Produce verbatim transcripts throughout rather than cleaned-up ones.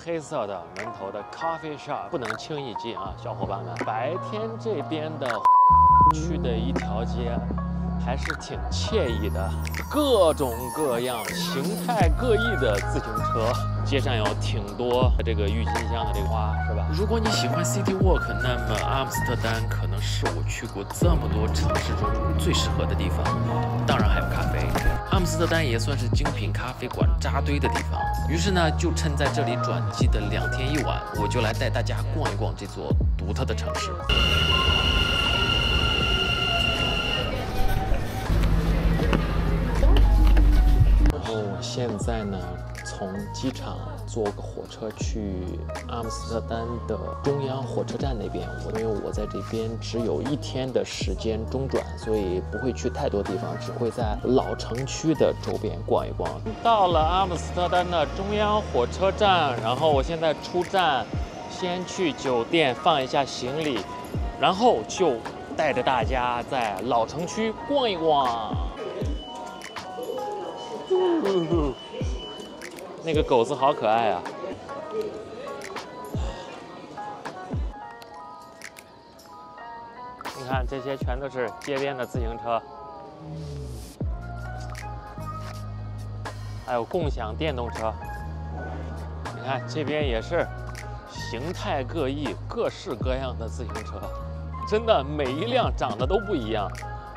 黑色的门头的 coffee shop 不能轻易进啊，小伙伴们。白天这边的区的一条街还是挺惬意的，各种各样、形态各异的自行车，街上有挺多这个郁金香的这个花，是吧？如果你喜欢 City Walk， 那么阿姆斯特丹可能是我去过这么多城市中最适合的地方。当然还有咖啡，阿姆斯特丹也算是精品咖啡馆扎堆的地方。于是呢，就趁在这里转机的两天一晚，我就来带大家逛一逛这座独特的城市。现在呢，从机场坐个火车去阿姆斯特丹的中央火车站那边。因为我在这边只有一天的时间中转，所以不会去太多地方，只会在老城区的周边逛一逛。到了阿姆斯特丹的中央火车站，然后我现在出站，先去酒店放一下行李，然后就带着大家在老城区逛一逛。呜，那个狗子好可爱啊！你看，这些全都是街边的自行车，还有共享电动车。你看这边也是形态各异、各式各样的自行车，真的每一辆长得都不一样。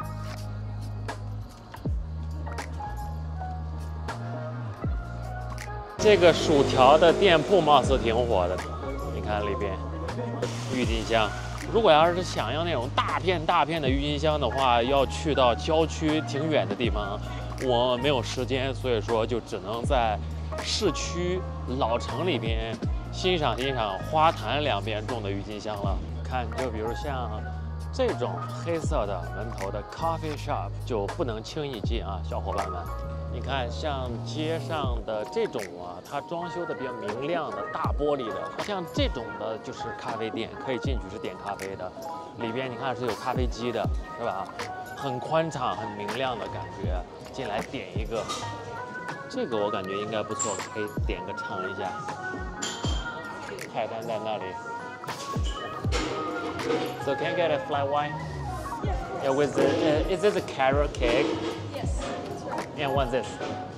这个薯条的店铺貌似挺火的，你看里边郁金香。如果要是想要那种大片大片的郁金香的话，要去到郊区挺远的地方，我没有时间，所以说就只能在市区老城里边欣赏欣赏花坛两边种的郁金香了。看，就比如像这种黑色的门头的 coffee shop 就不能轻易进啊，小伙伴们。你看，像街上的这种啊，它装修的比较明亮的大玻璃的，像这种的就是咖啡店，可以进去是点咖啡的。里边你看是有咖啡机的，是吧？很宽敞、很明亮的感觉。进来点一个，这个我感觉应该不错，可以点个尝一下。菜单在那里。So can I get a flat white? Yeah, with the uh, is this a carrot cake? And what's this?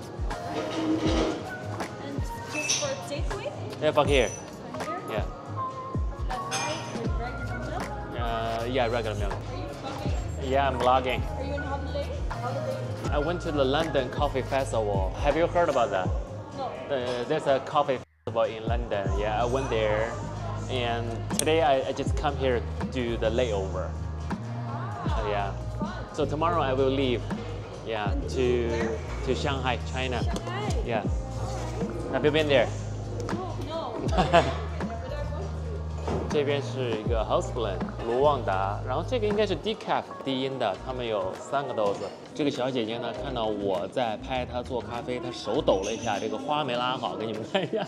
And just for takeaway? Yeah, fuck here. Here? Yeah. Flat white with regular milk? Uh, yeah, regular milk. Are you vlogging? Yeah, I'm vlogging. Are you on holiday? Holiday? I went to the London Coffee Festival. Have you heard about that? No. Uh, there's a coffee festival in London. Yeah, I went there. And today I, I just come here to do the layover. Uh, yeah. So tomorrow I will leave. Yeah, to to Shanghai, China. Shanghai? Yeah. Have you been there? No. No. 这边是一个 Hostland 卢旺达，然后这个应该是 decaf 低因的，他们有三个豆子。这个小姐姐呢，看到我在拍她做咖啡，她手抖了一下，这个花没拉好，给你们看一下，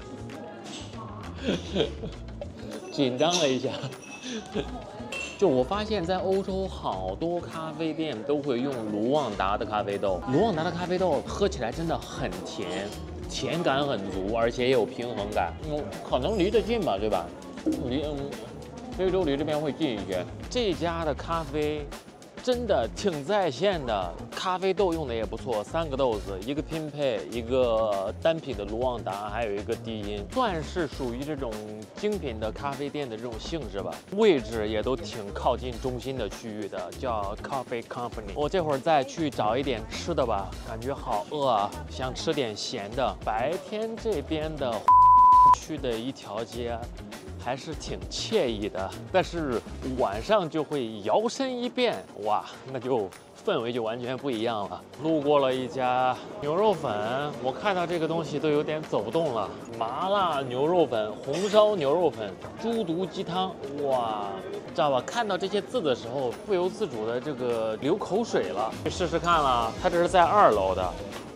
紧张了一下。就我发现，在欧洲好多咖啡店都会用卢旺达的咖啡豆。卢旺达的咖啡豆喝起来真的很甜，甜感很足，而且也有平衡感。嗯，可能离得近吧，对吧？离嗯，非洲离这边会近一些。这家的咖啡真的挺在线的，咖啡豆用的也不错，三个豆子，一个拼配，一个单品的卢旺达，还有一个低因，算是属于这种精品的咖啡店的这种性质吧。位置也都挺靠近中心的区域的，叫 Coffee Company。我这会儿再去找一点吃的吧，感觉好饿啊，想吃点咸的。白天这边的区的一条街还是挺惬意的，但是晚上就会摇身一变，哇，那就氛围就完全不一样了。路过了一家牛肉粉，我看到这个东西都有点走不动了。麻辣牛肉粉、红烧牛肉粉、猪肚鸡汤，哇，知道吧？看到这些字的时候，不由自主的这个流口水了。去试试看了，它这是在二楼的。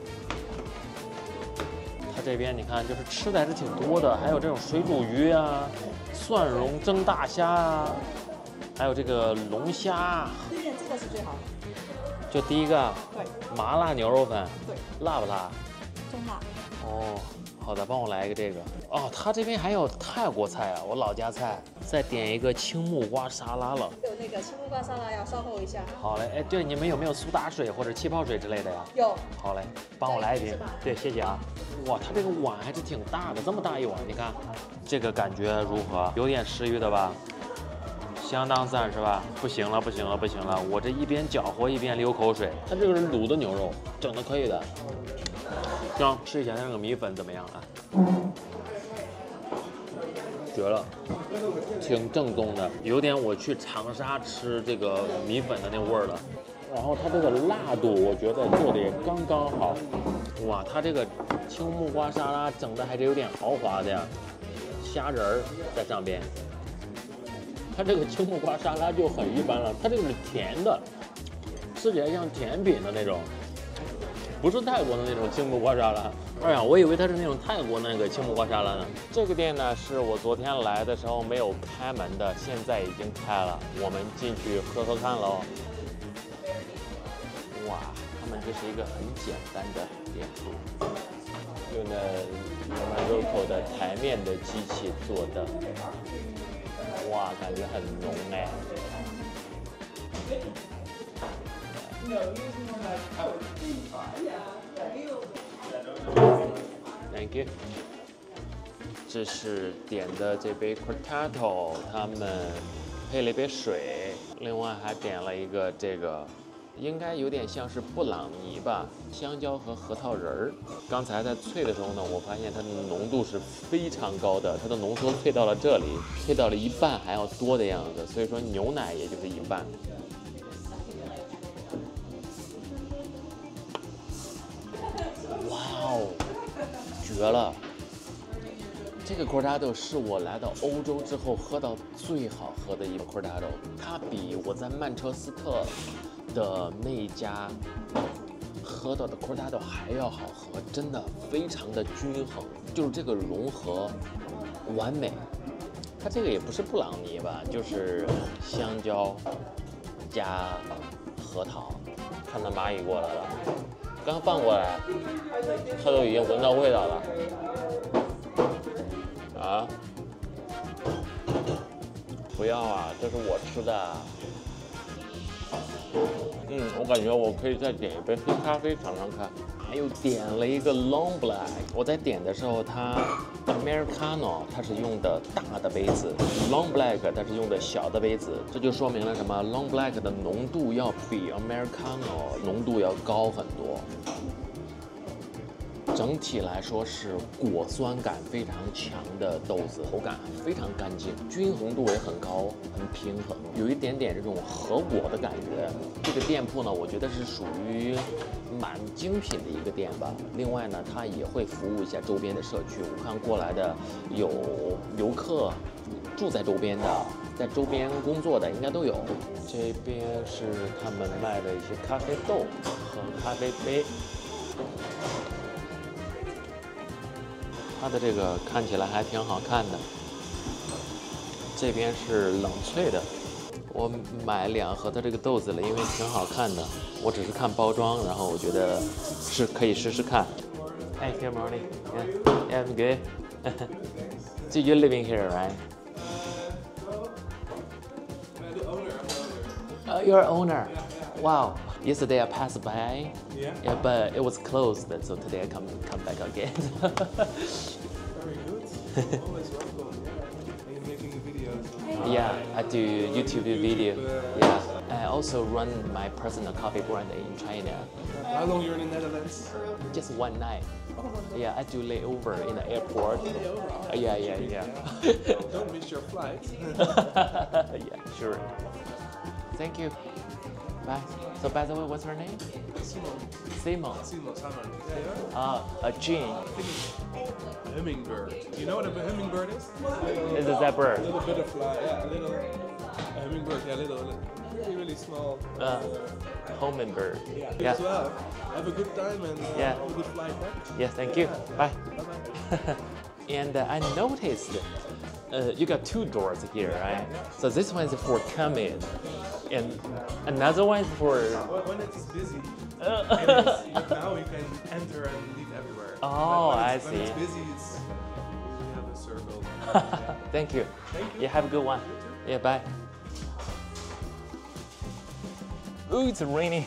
它这边你看，就是吃的还是挺多的，还有这种水煮鱼啊。蒜蓉蒸大虾啊，还有这个龙虾。 推荐这个是最好的。 就第一个， 对， 麻辣牛肉粉， 对， 辣不辣？ 中辣。 哦， 好的，帮我来一个这个。哦，他这边还有泰国菜啊，我老家菜。再点一个青木瓜沙拉了。 有那个青木瓜沙拉要稍后一下。 好嘞，哎，对，你们有没有苏打水或者气泡水之类的呀？ 有。 好嘞，帮我来一瓶。对，谢谢啊。哇，它这个碗还是挺大的，这么大一碗，你看，这个感觉如何？有点食欲的吧？相当赞是吧？不行了，不行了，不行了！我这一边搅和一边流口水。它这个是卤的牛肉，整的可以的。行，试一下它那个米粉怎么样啊？绝了，挺正宗的，有点我去长沙吃这个米粉的那味儿了。然后它这个辣度，我觉得做的也刚刚好。哇，它这个青木瓜沙拉整的还是有点豪华的呀，虾仁儿在上边。它这个青木瓜沙拉就很一般了，它这个是甜的，吃起来像甜品的那种，不是泰国的那种青木瓜沙拉。哎呀，我以为它是那种泰国那个青木瓜沙拉呢。这个店呢是我昨天来的时候没有开门的，现在已经开了，我们进去喝喝看喽。哇，他们这是一个很简单的店铺，用的 Morocco 的台面的机器做的。哇，感觉很浓哎。Thank you。这是点的这杯 cortado， 他们配了一杯水，另外还点了一个这个。应该有点像是布朗尼吧，香蕉和核桃仁儿。刚才在萃的时候呢，我发现它的浓度是非常高的，它的浓缩萃到了这里，萃到了一半还要多的样子，所以说牛奶也就是一半。哇哦，绝了！这个 cortado 是我来到欧洲之后喝到最好喝的一个 cortado， 它比我在曼彻斯特的那一家喝到的 cortado 还要好喝，真的非常的均衡，就是这个融合完美。它这个也不是布朗尼吧，就是香蕉加核桃。看到蚂蚁过来了，刚放过来，它都已经闻到味道了。啊！不要啊，这是我吃的。嗯，我感觉我可以再点一杯黑咖啡尝尝看。还有点了一个 Long Black， 我在点的时候，它 Americano 它是用的大的杯子 ，Long Black 它是用的小的杯子，这就说明了什么 ？Long Black 的浓度要比 Americano 浓度要高很多。整体来说是果酸感非常强的豆子，口感非常干净，均衡度也很高，很平衡，有一点点这种核果的感觉。这个店铺呢，我觉得是属于蛮精品的一个店吧。另外呢，它也会服务一下周边的社区。我看过来的有游客，住在周边的，在周边工作的应该都有。这边是他们卖的一些咖啡豆和咖啡杯。它的这个看起来还挺好看的，这边是冷萃的。我买两盒的这个豆子了，因为挺好看的。我只是看包装，然后我觉得是可以试试看。Hey, good morning. Yeah, yeah, I'm good. So you're living here, right? Uh, you're an owner. Wow. Yesterday I passed by, yeah. yeah, but it was closed, so today I come come back again. Very good. Always welcome. Yeah. Are you making videos? Yeah, I do YouTube video. Yeah, I also run my personal coffee brand in China. How long you're in the Netherlands? Just one night. Yeah, I do layover in the airport. Uh, yeah, yeah, yeah. Don't miss your flight. Yeah, sure. Thank you. Bye. So by the way, what's her name? Simon. Simon. Simon, Simon. Yeah. Uh, uh, Jean. A hummingbird. You know what a hummingbird is? Is it that A bird? little butterfly. Yeah, a little. A hummingbird. Yeah, little, little really, really small. Uh, hummingbird. Yeah. Yeah. As well. Have a good time and uh, Yeah. have a good flight back. Yes, thank you. Bye. Bye bye. And uh, I noticed uh, you got two doors here, right? So this one is for come in, and another one is for. When it is busy, But now you can enter and leave everywhere. Oh, When I it's- when see. it's busy, it's we have a circle. Thank you. Thank you. Yeah, have a good one. Yeah, bye. Oh, it's raining.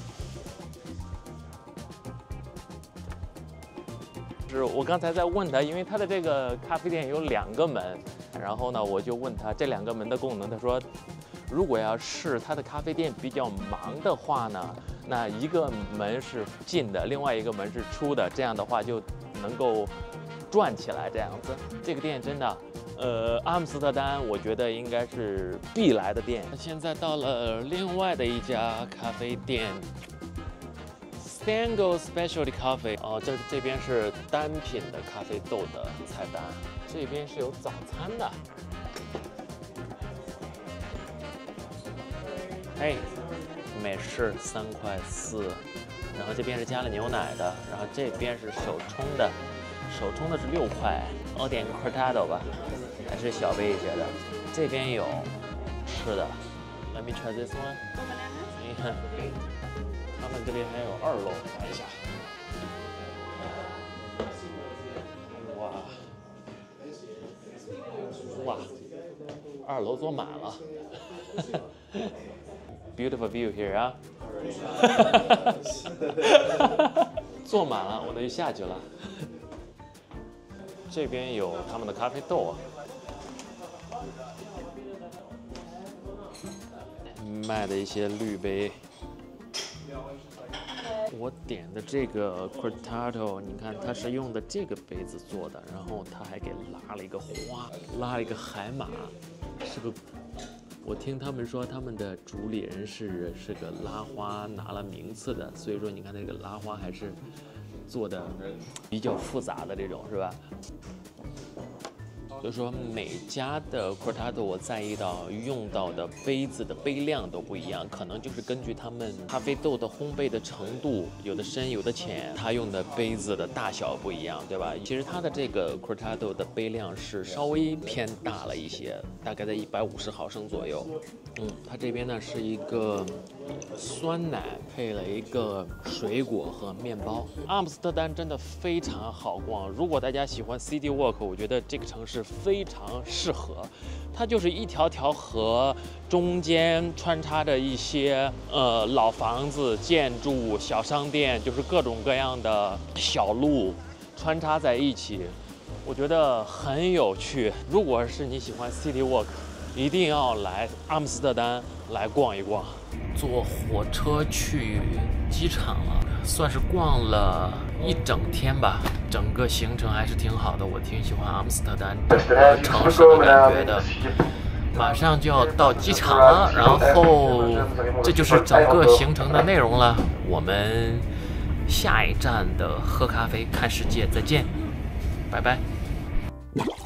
是我刚才在问他，因为他的这个咖啡店有两个门，然后呢，我就问他这两个门的功能。他说，如果要是他的咖啡店比较忙的话呢，那一个门是进的，另外一个门是出的，这样的话就能够转起来，这样子。这个店真的。 呃，阿姆斯特丹我觉得应该是必来的店。现在到了另外的一家咖啡店 ，Stango Specialty Coffee。哦，这这边是单品的咖啡豆的菜单，这边是有早餐的。哎，美式三块四，然后这边是加了牛奶的，然后这边是手冲的，手冲的是六块。我点个 cortado 吧。 还是小杯一些的，这边有吃的。Let me try this one。你看，他们这里还有二楼，看一下。哇，哇，二楼坐满了。Beautiful view here 啊。坐满了，我得下去了。这边有他们的咖啡豆啊。 卖的一些滤杯，我点的这个 cortado， 你看它是用的这个杯子做的，然后它还给拉了一个花，拉了一个海马，是个。我听他们说他们的主理人是是个拉花拿了名次的，所以说你看那个拉花还是做的比较复杂的这种，是吧？ 所以说每家的 cortado 我在意到用到的杯子的杯量都不一样，可能就是根据他们咖啡豆的烘焙的程度，有的深有的浅，它用的杯子的大小不一样，对吧？其实它的这个 cortado 的杯量是稍微偏大了一些，大概在一百五十毫升左右。嗯，它这边呢是一个酸奶配了一个水果和面包。阿姆斯特丹真的非常好逛，如果大家喜欢 city walk， 我觉得这个城市 非常适合，它就是一条条河，中间穿插着一些呃老房子、建筑、小商店，就是各种各样的小路穿插在一起，我觉得很有趣。如果是你喜欢 city walk， 一定要来阿姆斯特丹来逛一逛。坐火车去机场了，算是逛了一整天吧。 整个行程还是挺好的，我挺喜欢阿姆斯特丹整个城市的感觉的。马上就要到机场了，然后这就是整个行程的内容了。我们下一站的喝咖啡看世界再见，拜拜。